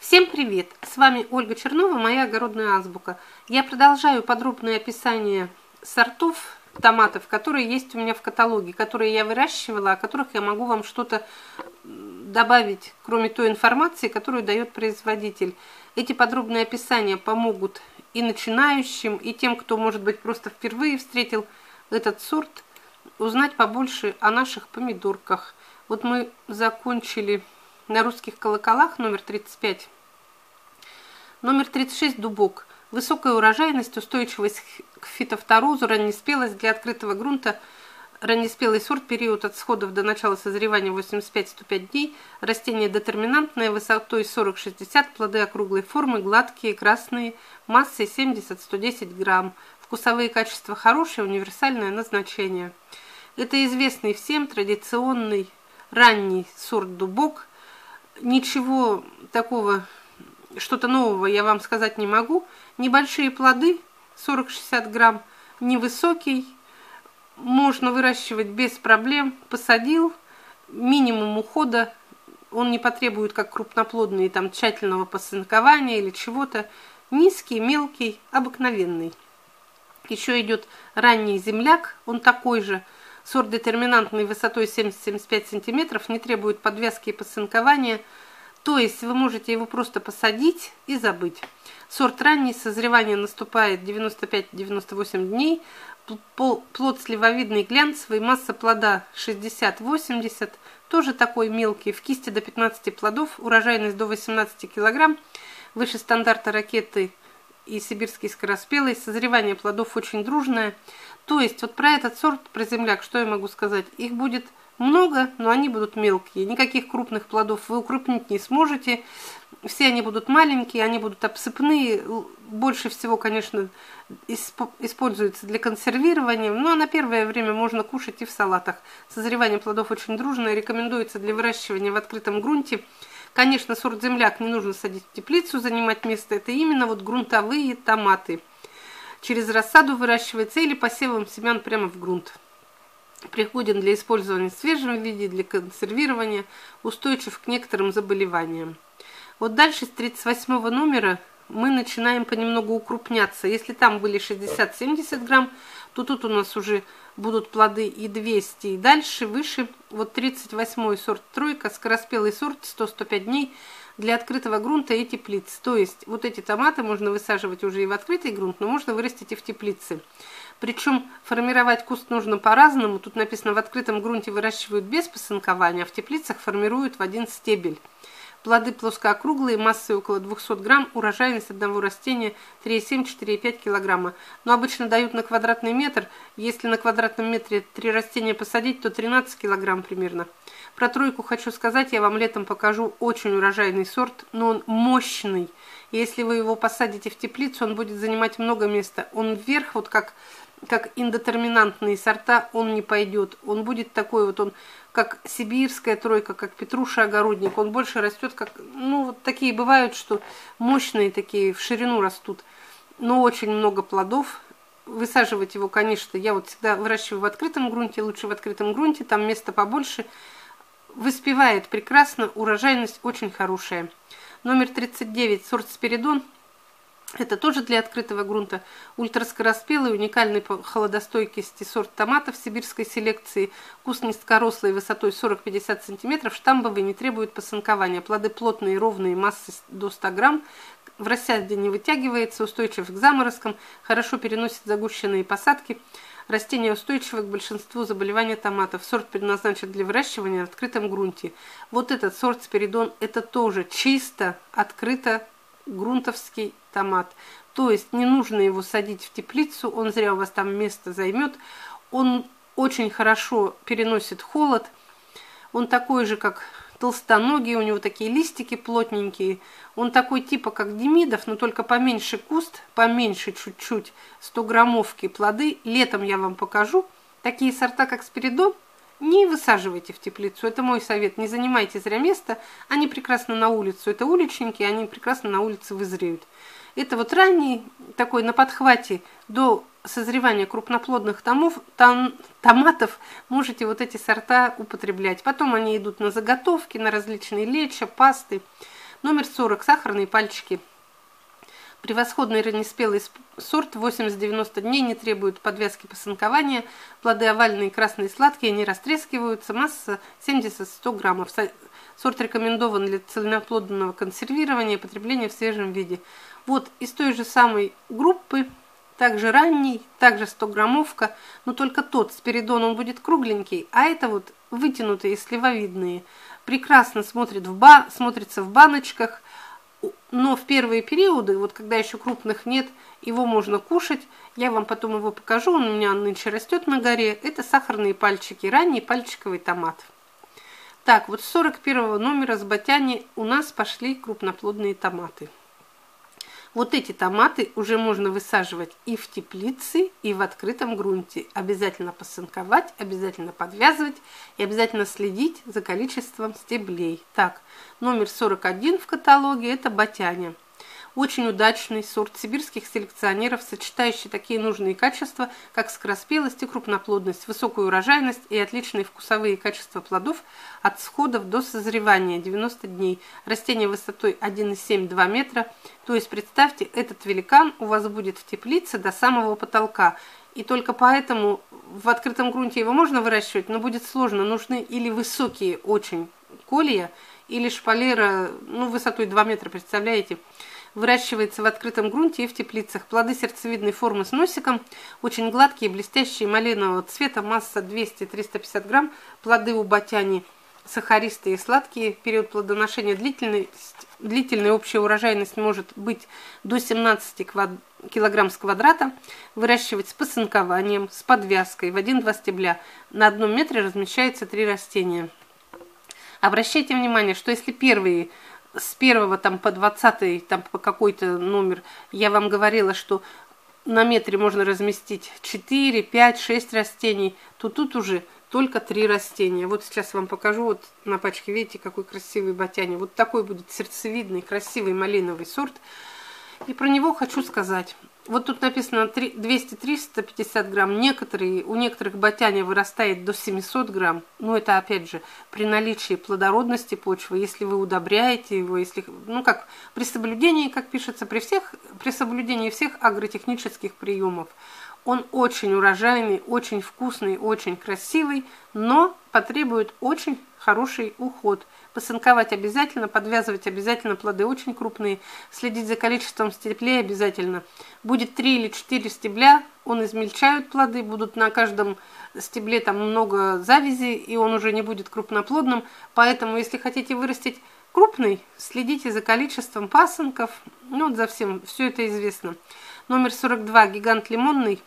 Всем привет! С вами Ольга Чернова, моя огородная азбука. Я продолжаю подробное описание сортов томатов, которые есть у меня в каталоге, которые я выращивала, о которых я могу вам что-то добавить, кроме той информации, которую дает производитель. Эти подробные описания помогут и начинающим, и тем, кто, может быть, просто впервые встретил этот сорт, узнать побольше о наших помидорках. Вот мы закончили на русских колоколах номер 35. Номер 36 дубок. Высокая урожайность, устойчивость к фитофторозу, раннеспелость для открытого грунта. Раннеспелый сорт, период от всходов до начала созревания 85-105 дней. Растение детерминантное, высотой 40-60, плоды округлой формы, гладкие, красные, массой 70-110 грамм. Вкусовые качества хорошие, универсальное назначение. Это известный всем традиционный ранний сорт дубок. Ничего такого, что-то нового я вам сказать не могу. Небольшие плоды, 40-60 грамм, невысокий, можно выращивать без проблем. Посадил, минимум ухода, он не потребует, как крупноплодные, там, тщательного посынкования или чего-то. Низкий, мелкий, обыкновенный. Еще идет ранний земляк, он такой же. Сорт детерминантный, высотой 70-75 см, не требует подвязки и посынкования. То есть вы можете его просто посадить и забыть. Сорт ранний, созревание наступает 95-98 дней. Плод сливовидный, глянцевый, масса плода 60-80, тоже такой мелкий, в кисти до 15 плодов, урожайность до 18 кг, выше стандарта ракеты и сибирский скороспелый, созревание плодов очень дружное. То есть вот про этот сорт, про земляк, что я могу сказать? Их будет много, но они будут мелкие. Никаких крупных плодов вы укрупнить не сможете. Все они будут маленькие, они будут обсыпные. Больше всего, конечно, используется для консервирования. Ну, а на первое время можно кушать и в салатах. Созревание плодов очень дружное. Рекомендуется для выращивания в открытом грунте. Конечно, сорт земляк не нужно садить в теплицу, занимать место. Это именно вот грунтовые томаты. Через рассаду выращивается или посевом семян прямо в грунт. Пригоден для использования в свежем виде, для консервирования, устойчив к некоторым заболеваниям. Вот дальше с 38 номера мы начинаем понемногу укрупняться. Если там были 60-70 грамм, то тут у нас уже будут плоды и 200, и дальше выше. Вот 38 сорт тройка, скороспелый сорт, 100-105 дней для открытого грунта и теплиц. То есть вот эти томаты можно высаживать уже и в открытый грунт, но можно вырастить и в теплице. Причем формировать куст нужно по-разному. Тут написано, в открытом грунте выращивают без посынкования, а в теплицах формируют в один стебель. Плоды плоскоокруглые, массой около 200 грамм, урожайность одного растения 3,7-4,5 килограмма. Но обычно дают на квадратный метр. Если на квадратном метре 3 растения посадить, то 13 килограмм примерно. Про тройку хочу сказать, я вам летом покажу очень урожайный сорт, но он мощный. Если вы его посадите в теплицу, он будет занимать много места. Он вверх, вот как индетерминантные сорта, он не пойдет. Он будет такой вот, он как сибирская тройка, как петруша огородник. Он больше растет, как, ну, вот такие бывают, что мощные такие, в ширину растут. Но очень много плодов. Высаживать его, конечно, я вот всегда выращиваю в открытом грунте, лучше в открытом грунте, там места побольше. Выспевает прекрасно, урожайность очень хорошая. Номер 39, сорт Спиридон. Это тоже для открытого грунта. Ультраскороспелый, уникальный по холодостойкости сорт томатов сибирской селекции. Куст низкорослый, высотой 40-50 см. Штамбовый, не требует посынкования. Плоды плотные, ровные, массы до 100 грамм. В рассаде не вытягивается, устойчив к заморозкам. Хорошо переносит загущенные посадки. Растение устойчиво к большинству заболеваний томатов. Сорт предназначен для выращивания в открытом грунте. Вот этот сорт Спиридон, это тоже чисто открыто грунтовский томат. То есть не нужно его садить в теплицу, он зря у вас там место займет. Он очень хорошо переносит холод. Он такой же, как толстоногий, у него такие листики плотненькие. Он такой типа как Демидов, но только поменьше куст, поменьше чуть-чуть, 100-граммовки плоды. Летом я вам покажу. Такие сорта, как Спиридон, не высаживайте в теплицу. Это мой совет. Не занимайте зря место. Они прекрасно на улицу. Это уличники, они прекрасно на улице вызреют. Это вот ранний, такой на подхвате до созревания крупноплодных томатов можете вот эти сорта употреблять. Потом они идут на заготовки, на различные лечо, пасты. Номер 40. Сахарные пальчики. Превосходный раннеспелый сорт, 80-90 дней, не требует подвязки пасынкования. Плоды овальные, красные, сладкие, не растрескиваются. Масса 70-100 граммов. Сорт рекомендован для цельноплодного консервирования и потребления в свежем виде. Вот из той же самой группы, также ранний, также 100-граммовка, но только тот Спиридон, он будет кругленький, а это вот вытянутые, сливовидные. Прекрасно смотрится в баночках. Но в первые периоды, вот когда еще крупных нет, его можно кушать. Я вам потом его покажу, он у меня нынче растет на горе. Это сахарные пальчики, ранний пальчиковый томат. Так, вот с 41 номера с Батяни у нас пошли крупноплодные томаты. Вот эти томаты уже можно высаживать и в теплице, и в открытом грунте. Обязательно пасынковать, обязательно подвязывать и обязательно следить за количеством стеблей. Так, номер 41 в каталоге – это Батяня. Очень удачный сорт сибирских селекционеров, сочетающий такие нужные качества, как скороспелость и крупноплодность, высокую урожайность и отличные вкусовые качества плодов от всходов до созревания 90 дней. Растение высотой 1,7-2 метра. То есть, представьте, этот великан у вас будет в теплице до самого потолка. И только поэтому в открытом грунте его можно выращивать, но будет сложно. Нужны или высокие очень колья, или шпалера, высотой 2 метра, представляете? Выращивается в открытом грунте и в теплицах. Плоды сердцевидной формы с носиком, очень гладкие, блестящие, малинового цвета, масса 200-350 грамм. Плоды у Батяни сахаристые и сладкие. Период плодоношения длительная, общая урожайность может быть до 17 килограмм с квадрата. Выращивать с пасынкованием, с подвязкой в 1-2 стебля. На 1 метре размещается 3 растения. Обращайте внимание, что если первые с 1 по 20 по какой-то номер я вам говорила, что на метре можно разместить 4, 5, 6 растений, то тут уже только 3 растения. Вот сейчас вам покажу, вот на пачке, видите, какой красивый Батяня. Вот такой будет сердцевидный, красивый малиновый сорт. И про него хочу сказать. Вот тут написано 200-350 грамм. У некоторых Батяня вырастает до 700 грамм. Но это, опять же, при наличии плодородности почвы, если вы удобряете его, если, как при соблюдении, как пишется, при соблюдении всех агротехнических приемов. Он очень урожайный, очень вкусный, очень красивый, но потребует очень хороший уход. Пасынковать обязательно, подвязывать обязательно, плоды очень крупные, следить за количеством стеблей обязательно. Будет 3 или 4 стебля, он измельчают плоды, будут на каждом стебле там много завязи, и он уже не будет крупноплодным. Поэтому, если хотите вырастить крупный, следите за количеством пасынков, за всем, все это известно. Номер 42, гигант лимонный.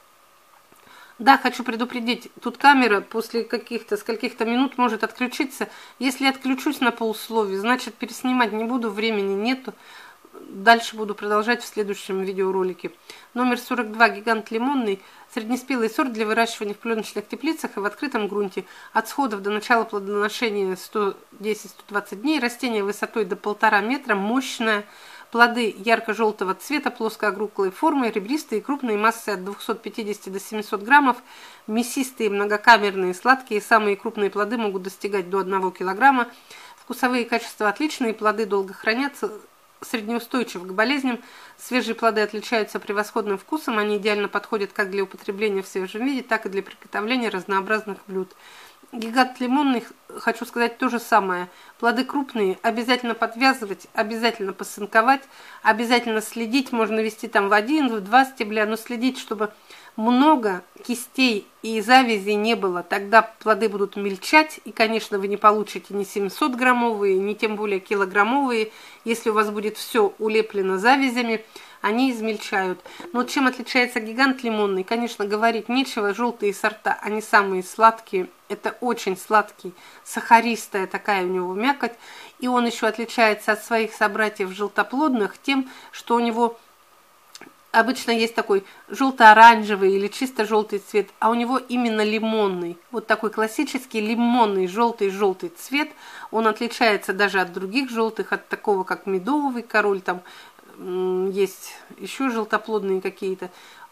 Да, хочу предупредить, тут камера после скольких-то минут может отключиться. Если отключусь на полусловие, значит переснимать не буду, времени нету. Дальше буду продолжать в следующем видеоролике. Номер 42, гигант лимонный. Среднеспелый сорт для выращивания в пленочных теплицах и в открытом грунте. От сходов до начала плодоношения 110-120 дней. Растение высотой до 1,5 метра, мощное. Плоды ярко-желтого цвета, плоскоокруглой формы, ребристые, крупные, массой от 250 до 700 граммов, мясистые, многокамерные, сладкие. Самые крупные плоды могут достигать до 1 килограмма. Вкусовые качества отличные, плоды долго хранятся, среднеустойчивы к болезням. Свежие плоды отличаются превосходным вкусом, они идеально подходят как для употребления в свежем виде, так и для приготовления разнообразных блюд. Гигант лимонный, хочу сказать то же самое. Плоды крупные, обязательно подвязывать, обязательно пасынковать, обязательно следить. Можно вести там в 1-2 стебля, но следить, чтобы много кистей и завязей не было. Тогда плоды будут мельчать, и, конечно, вы не получите ни 700-граммовые, ни тем более килограммовые. Если у вас будет все улеплено завязями, они измельчают. Но вот чем отличается гигант лимонный? Конечно, говорить нечего. Желтые сорта, они самые сладкие. Это очень сладкий, сахаристая такая у него мякоть. И он еще отличается от своих собратьев желтоплодных тем, что у него обычно есть такой желто-оранжевый или чисто желтый цвет, а у него именно лимонный. Вот такой классический лимонный желтый цвет. Он отличается даже от других желтых, от такого как медовый король, там есть еще желтоплодные какие-то.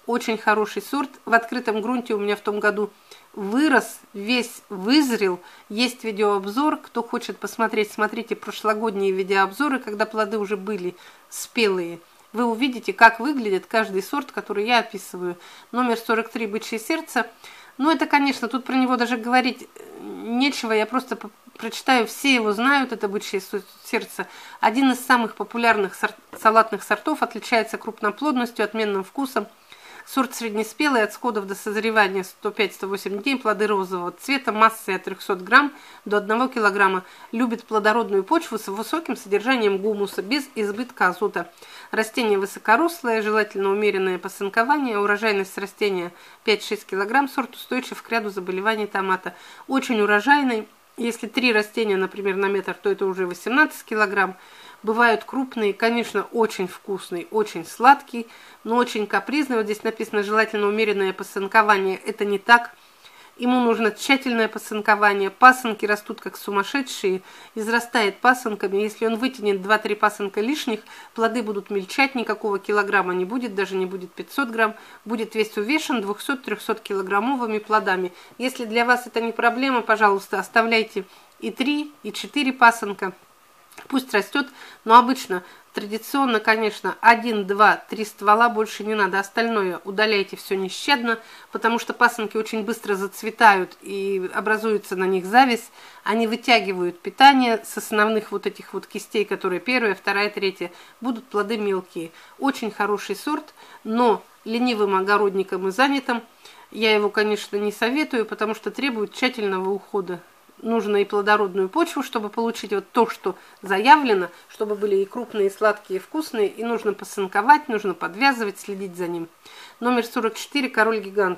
Очень хороший сорт. В открытом грунте у меня в том году вырос, весь вызрел. Есть видеообзор. Кто хочет посмотреть, смотрите прошлогодние видеообзоры, когда плоды уже были спелые. Вы увидите, как выглядит каждый сорт, который я описываю. Номер 43 «Бычье сердце». Ну, это, конечно, тут про него даже говорить нечего. Я просто прочитаю, все его знают, это «Бычье сердце». Один из самых популярных салатных сортов, отличается крупноплодностью, отменным вкусом. Сорт среднеспелый, от сходов до созревания 105-108 дней, плоды розового цвета, массой от 300 грамм до 1 килограмма. Любит плодородную почву с высоким содержанием гумуса, без избытка азота. Растение высокорослое, желательно умеренное посынкование, урожайность растения 5-6 килограмм, сорт устойчив к ряду заболеваний томата. Очень урожайный, если 3 растения, например, на метр, то это уже 18 килограмм. Бывают крупные, конечно, очень вкусный, очень сладкий, но очень капризный. Вот здесь написано желательно умеренное посынкование. Это не так. Ему нужно тщательное посынкование. Пасынки растут как сумасшедшие, израстает пасынками. Если он вытянет 2-3 пасынка лишних, плоды будут мельчать, никакого килограмма не будет, даже не будет 500 грамм. Будет весь увешан 200-300 килограммовыми плодами. Если для вас это не проблема, пожалуйста, оставляйте и 3, и 4 пасынка. Пусть растет, но обычно, традиционно, конечно, 1, 2, 3 ствола, больше не надо. Остальное удаляйте все нещадно, потому что пасынки очень быстро зацветают и образуется на них зависть. Они вытягивают питание с основных вот этих вот кистей, которые 1, 2, 3. Будут плоды мелкие. Очень хороший сорт, но ленивым огородникам и занятым я его, конечно, не советую, потому что требует тщательного ухода. Нужно и плодородную почву, чтобы получить вот то, что заявлено, чтобы были и крупные, и сладкие, и вкусные. И нужно посынковать, нужно подвязывать, следить за ним. Номер 44 «Король-гигант».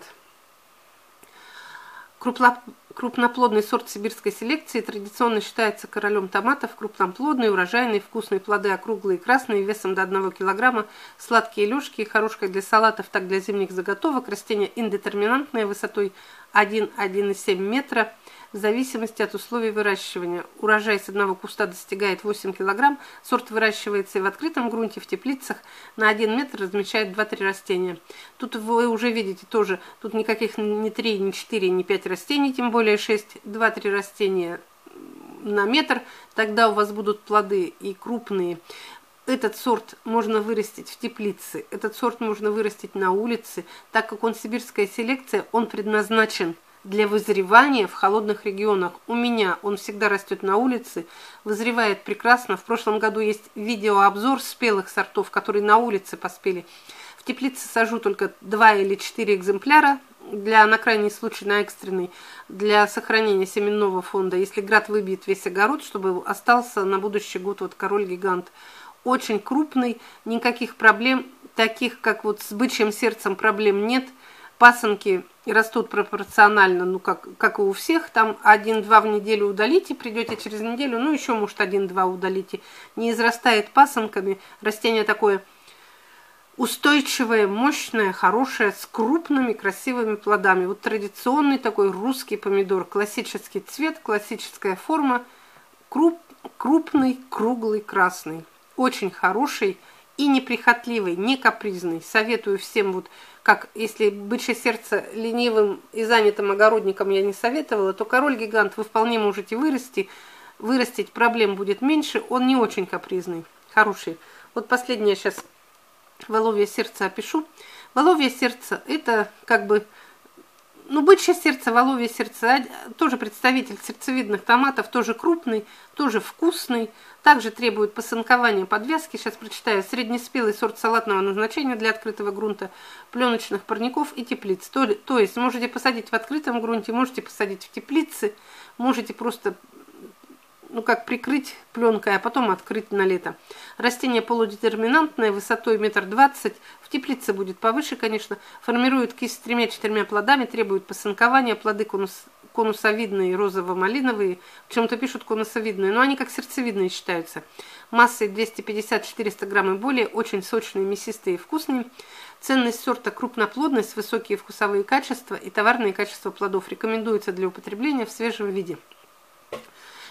Крупноплодный сорт сибирской селекции, традиционно считается королем томатов. Крупноплодный, урожайный, вкусные плоды округлые, красные, весом до 1 килограмма. Сладкие, легкие, хорош как для салатов, так и для зимних заготовок. Растение индетерминантное, высотой 1-1,7 метра. В зависимости от условий выращивания. Урожай с одного куста достигает 8 килограмм. Сорт выращивается и в открытом грунте, в теплицах. На 1 метр размещает 2-3 растения. Тут вы уже видите тоже, тут никаких ни 3, ни 4, ни 5 растений, тем более 6, 2-3 растения на метр. Тогда у вас будут плоды и крупные. Этот сорт можно вырастить в теплице, этот сорт можно вырастить на улице. Так как он сибирская селекция, он предназначен для вызревания в холодных регионах. У меня он всегда растет на улице, вызревает прекрасно. В прошлом году есть видеообзор спелых сортов, которые на улице поспели. В теплице сажу только 2 или 4 экземпляра, на крайний случай, на экстренный, для сохранения семенного фонда. Если град выбьет весь огород, чтобы остался на будущий год вот король-гигант. Очень крупный, никаких проблем, таких как вот с бычьим сердцем проблем нет. Пасынки растут пропорционально, ну как и у всех, там 1-2 в неделю удалите, придете через неделю, ну еще может 1-2 удалите. Не израстает пасынками, растение такое устойчивое, мощное, хорошее, с крупными красивыми плодами. Вот традиционный такой русский помидор, классический цвет, классическая форма, крупный, круглый, красный. Очень хороший и неприхотливый, не капризный. Советую всем, вот как если бычье сердце ленивым и занятым огородникам я не советовала, то король-гигант вы вполне можете вырастить, проблем будет меньше, он не очень капризный, хороший. Вот последнее сейчас воловье сердце опишу. Воловье сердце это как бы, ну, бычье сердце, воловье сердце, тоже представитель сердцевидных томатов, тоже крупный, тоже вкусный, также требует посынкования, подвязки. Сейчас прочитаю. Среднеспелый сорт салатного назначения для открытого грунта, пленочных парников и теплиц. То есть можете посадить в открытом грунте, можете посадить в теплице, можете просто, ну, как прикрыть пленкой, а потом открыть на лето. Растение полудетерминантное, высотой 1,20 м. В теплице будет повыше, конечно. Формирует кисть с 3-4 плодами, требует посынкования. Плоды конусовидные, розово-малиновые. Почему-то пишут конусовидные, но они как сердцевидные считаются. Массой 250-400 грамм и более. Очень сочные, мясистые и вкусные. Ценность сорта крупноплодность, высокие вкусовые качества и товарные качества плодов. Рекомендуется для употребления в свежем виде.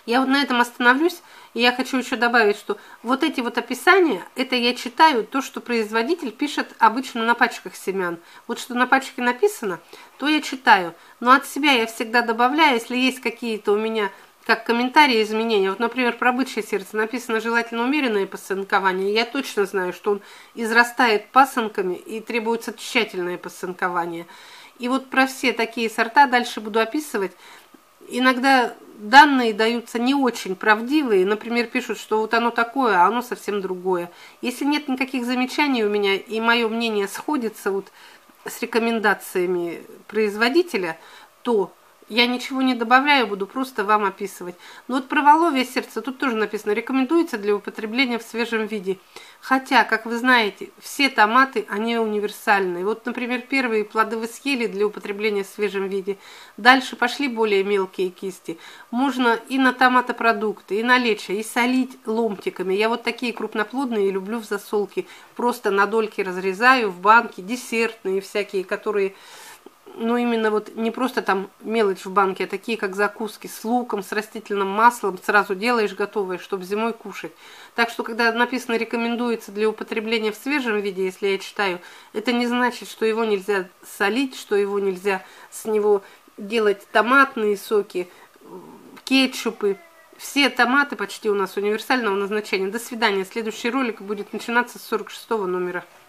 Я вот на этом остановлюсь, и я хочу еще добавить, что вот эти вот описания, это я читаю то, что производитель пишет обычно на пачках семян. Вот что на пачке написано, то я читаю. Но от себя я всегда добавляю, если есть какие-то у меня как комментарии изменения. Вот, например, про бычье сердце написано желательно умеренное пасынкование. Я точно знаю, что он израстает пасынками и требуется тщательное пасынкование. И вот про все такие сорта дальше буду описывать. Иногда данные даются не очень правдивые. Например, пишут, что вот оно такое, а оно совсем другое. Если нет никаких замечаний у меня, и мое мнение сходится вот с рекомендациями производителя, то я ничего не добавляю, буду просто вам описывать. Но вот про воловье сердце тут тоже написано, рекомендуется для употребления в свежем виде. Хотя, как вы знаете, все томаты, они универсальные. Вот, например, первые плоды вы съели для употребления в свежем виде. Дальше пошли более мелкие кисти. Можно и на томатопродукты, и на лечо, и солить ломтиками. Я вот такие крупноплодные люблю в засолке. Просто на дольки разрезаю в банке, десертные всякие, которые... Ну, именно вот не просто там мелочь в банке, а такие, как закуски с луком, с растительным маслом, сразу делаешь готовые, чтобы зимой кушать. Так что, когда написано «рекомендуется для употребления в свежем виде», если я читаю, это не значит, что его нельзя солить, что его нельзя с него делать томатные соки, кетчупы. Все томаты почти у нас универсального назначения. До свидания. Следующий ролик будет начинаться с 46 номера.